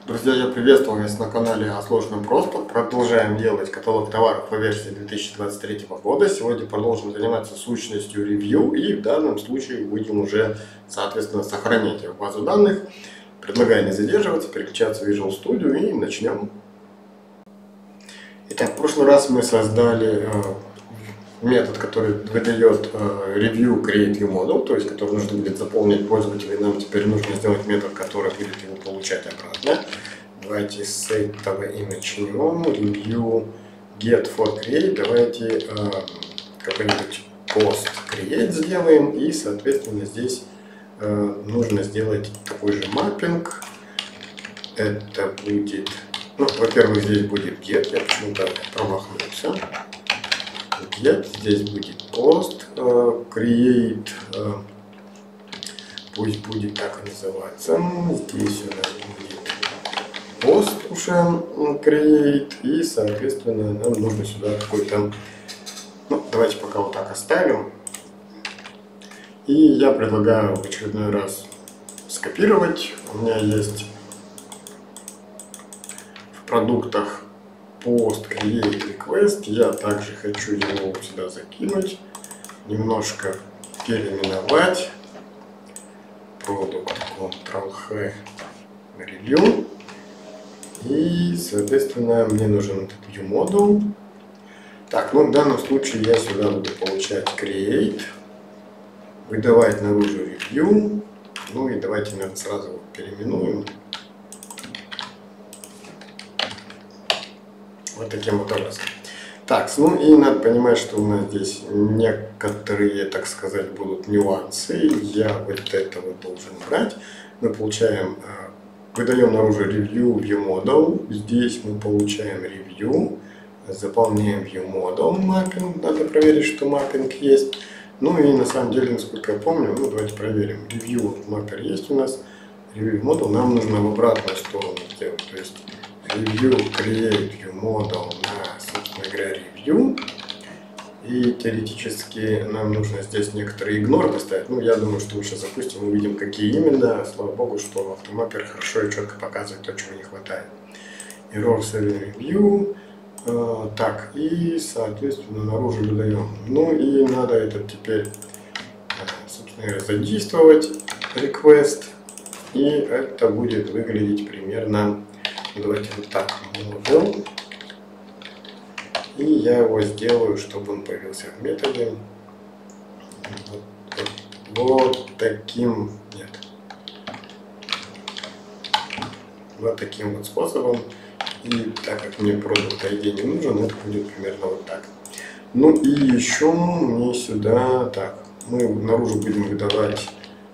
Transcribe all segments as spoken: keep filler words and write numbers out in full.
Друзья, я приветствую вас на канале О Сложном Просто. Продолжаем делать каталог товаров по версии две тысячи двадцать третьего года. Сегодня продолжим заниматься сущностью ревью и в данном случае будем уже, соответственно, сохранять их в базу данных. Предлагаю не задерживаться, переключаться в Visual Studio и начнем. Итак, в прошлый раз мы создали э, метод, который выдает э, review create view model, то есть который нужно будет заполнить пользователю, и нам теперь нужно сделать метод, который будет его получать обратно. Давайте с этого и начнем. Review get for create. Давайте э, какой-нибудь post create сделаем, и соответственно здесь э, нужно сделать такой же маппинг. Это будет, ну, во-первых, здесь будет get, я почему-то промахнулся. Get, здесь будет post uh, create, uh, пусть будет так и называться. Здесь у нас будет post уже create, и соответственно нам нужно сюда какой-то, ну, давайте пока вот так оставим. И я предлагаю в очередной раз скопировать. У меня есть в продуктах post create request, я также хочу его сюда закинуть, немножко переименовать, product Ctrl-H review, и соответственно мне нужен этот view model. Так, ну в данном случае я сюда буду получать create, выдавать наружу review, ну и давайте, наверное, сразу его переименуем. Вот таким вот образом. Так, ну и надо понимать, что у нас здесь некоторые, так сказать, будут нюансы. Я вот это вот должен брать. Мы получаем, выдаем наружу review view model. Здесь мы получаем review, заполняем view model маппинг. Надо проверить, что маппинг есть. Ну и на самом деле, насколько я помню, ну давайте проверим. Review маппер есть у нас. Review model нам нужно в обратную сторону сделать. То есть review create view model на, собственно говоря, review. И теоретически нам нужно здесь некоторые ignore поставить. Ну, я думаю, что мы сейчас запустим, увидим, какие именно. Слава богу, что автомаппер хорошо и четко показывает то, чего не хватает. Error seven review. Uh, так, и, соответственно, наружу выдаем. Ну, и надо это теперь, собственно говоря, задействовать request. И это будет выглядеть примерно... Давайте вот так model. И я его сделаю, чтобы он появился в методе. Вот, вот, вот таким. Нет. Вот таким вот способом. И так как мне product ай ди не нужен, это будет примерно вот так. Ну и еще мне сюда. Так, мы наружу будем выдавать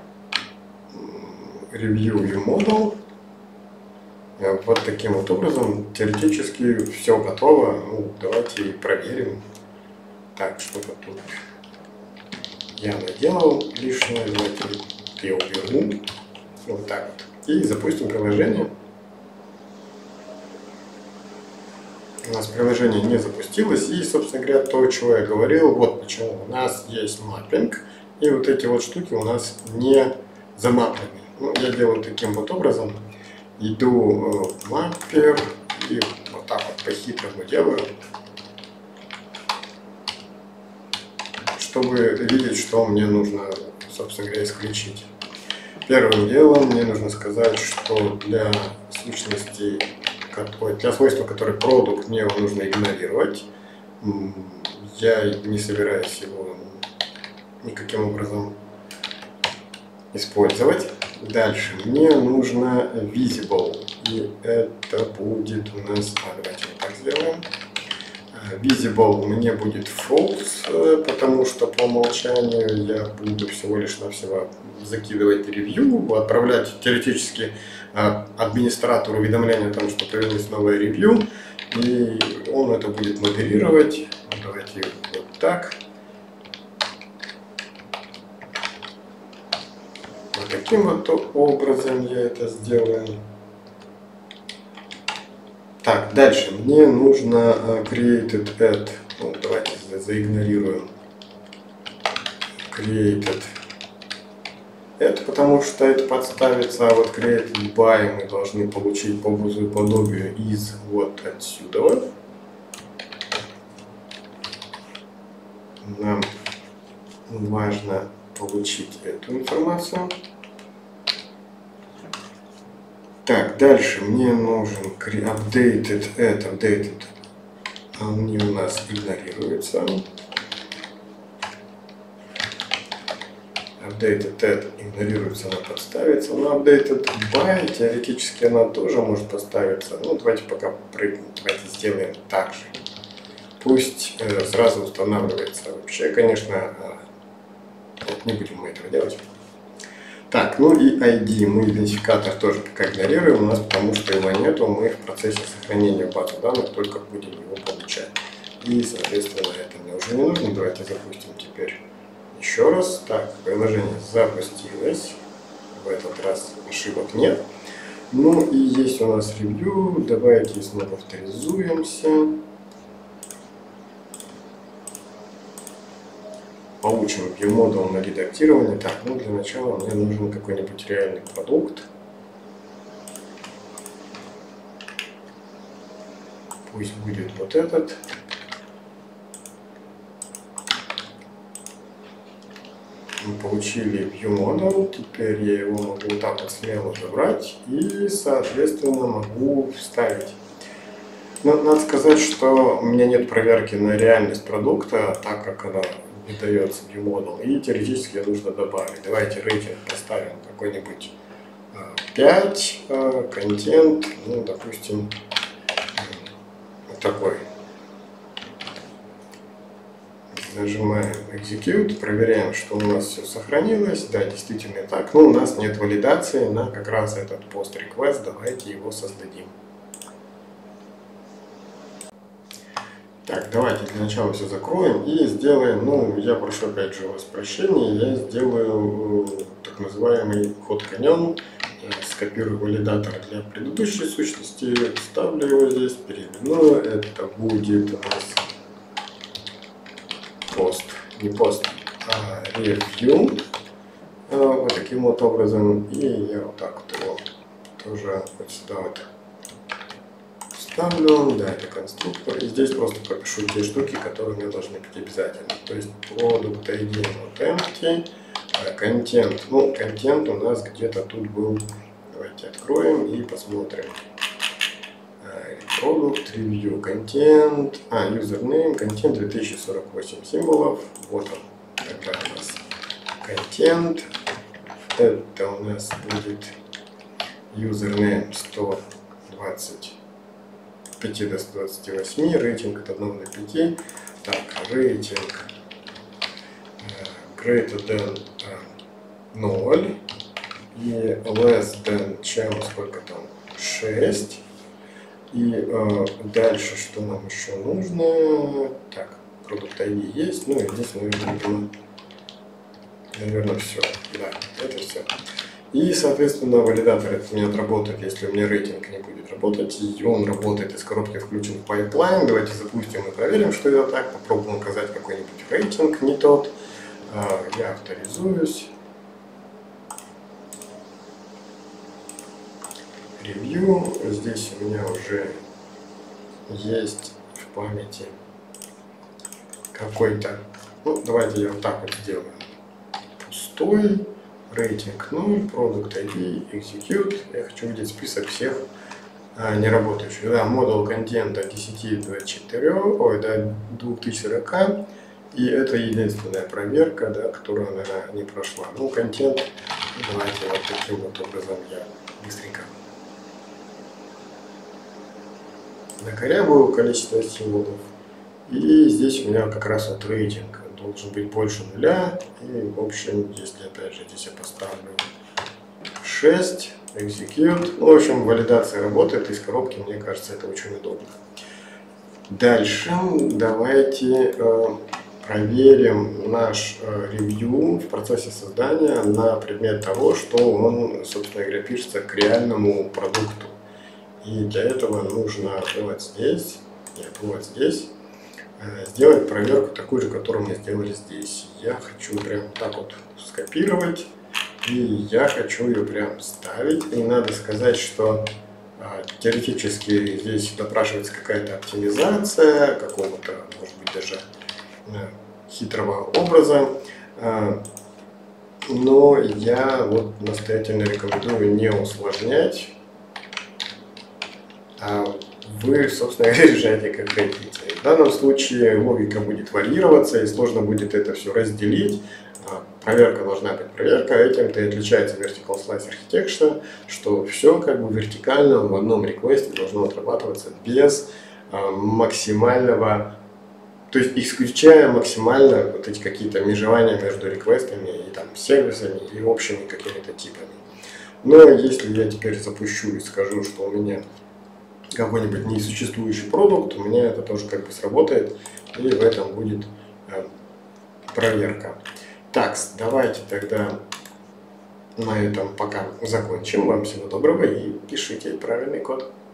review view model. Вот таким вот образом, теоретически все готово. Ну, давайте проверим. Так, что-то тут я наделал лишнее. Давайте я уберу. Вот так вот. И запустим приложение. У нас приложение не запустилось. И, собственно говоря, то, чего я говорил, вот почему у нас есть маппинг. И вот эти вот штуки у нас не замаплены. Ну, я делаю таким вот образом. Иду в маппер и вот так вот по-хитрому делаю, чтобы видеть, что мне нужно, собственно говоря, исключить. Первым делом мне нужно сказать, что для сущности, для свойства, который продукт, мне его нужно игнорировать. Я не собираюсь его никаким образом использовать. Дальше мне нужно visible, и это будет у нас, а, давайте вот так сделаем. Visible мне будет false, потому что по умолчанию я буду всего лишь навсего закидывать ревью, отправлять теоретически администратору уведомление о том, что появилось новое ревью, и он это будет модерировать. Давайте вот так. Вот таким вот образом я это сделаю. Так, дальше мне нужно created add. Ну, давайте заигнорируем created Это потому что это подставится, а вот created by мы должны получить по образу и подобию из вот отсюда. Нам важно получить эту информацию. Так, дальше мне нужен updated, это updated, они у нас игнорируются. Updated add игнорируется, она подставится. Но updated by теоретически она тоже может подставиться. Ну, давайте пока прыгнем, давайте сделаем так же. Пусть э, сразу устанавливается. Вообще, конечно, э, вот не будем мы этого делать. Так, ну и ай ди мы идентификатор тоже пока игнорируем у нас, потому что его нету, мы в процессе сохранения базы данных только будем его получать. И, соответственно, это мне уже не нужно. Давайте запустим теперь еще раз. Так, приложение запустилось. В этот раз ошибок нет. Ну и есть у нас ревью. Давайте снова авторизуемся. Получим ViewModel на редактирование. Так, ну для начала мне нужен какой-нибудь реальный продукт. Пусть будет вот этот. Мы получили ViewModel. Теперь я его могу вот так вот смело забрать и, соответственно, могу вставить. Но надо сказать, что у меня нет проверки на реальность продукта, так как она не дается ViewModel, и теоретически нужно добавить. Давайте рейтинг поставим какой-нибудь пять, контент, ну, допустим, вот такой. Нажимаем Execute, проверяем, что у нас все сохранилось. Да, действительно так. Но у нас нет валидации на как раз этот post request. Давайте его создадим. Так, давайте для начала все закроем и сделаем, ну, я прошу опять же у вас прощения, я сделаю так называемый ход конем, скопирую валидатор для предыдущей сущности, вставлю его здесь, переименую, это будет у нас пост, не пост, а review, вот таким вот образом, и я вот так вот его тоже вот сюда вот ставлю, да, это конструктор, и здесь просто пропишу те штуки, которые у меня должны быть обязательно. То есть product ай ди вот empty, контент, ну, контент у нас где-то тут был, давайте откроем и посмотрим. Product review, контент, а, username, контент две тысячи сорок восемь символов, вот он, тогда у нас контент, это у нас будет username сто двадцать пять до ста двадцати восьми, рейтинг от одного до пяти. Так, рейтинг uh, greater than uh, ноль и less than, чем сколько там, шесть. И uh, дальше что нам еще нужно? Так, продукт ай ди есть, ну и здесь, наверное, наверное, все. Да, это все. И, соответственно, валидатор это не отработает, если у меня рейтинг не будет работать. И он работает из коробки, включен в пайплайн. Давайте запустим и проверим, что это так. Попробуем указать какой-нибудь рейтинг не тот. Я авторизуюсь. Ревью. Здесь у меня уже есть в памяти какой-то... Ну, давайте я вот так вот сделаю. Пустой. Рейтинг ноль, Product ай ди, Execute. Я хочу видеть список всех а, неработающих. Да, модуль контента от десяти до четырёх, ой, до двух тысяч сорока. И это единственная проверка, да, которая, наверное, не прошла. Ну, контент, давайте вот таким вот образом я быстренько накорябываю количество символов. И здесь у меня как раз вот рейтинг должен быть больше нуля. И в общем, если опять же здесь я поставлю шесть, execute. Ну, в общем, валидация работает из коробки, мне кажется, это очень удобно. Дальше давайте э, проверим наш э, ревью в процессе создания на предмет того, что он, собственно говоря, пишется к реальному продукту. И для этого нужно вот здесь, нет, вот здесь, сделать проверку такую же, которую мы сделали здесь. Я хочу прям так вот скопировать И я хочу ее прям ставить. И надо сказать, что а, теоретически здесь допрашивается какая-то оптимизация какого-то, может быть, даже а, хитрого образа. А, но я вот настоятельно рекомендую не усложнять. А вы, собственно говоря, решаете, как хотите. В данном случае логика будет варьироваться, и сложно будет это все разделить. Проверка должна быть проверка. Этим-то и отличается Vertical Slice Architecture, что все как бы вертикально в одном реквесте должно отрабатываться без а, максимального, то есть исключая максимально вот эти какие-то межевания между реквестами и там сервисами и общими какими-то типами. Но если я теперь запущу и скажу, что у меня какой-нибудь несуществующий продукт, у меня это тоже как бы сработает, и в этом будет э, проверка. Так, давайте тогда на этом пока закончим. Вам всего доброго и пишите правильный код.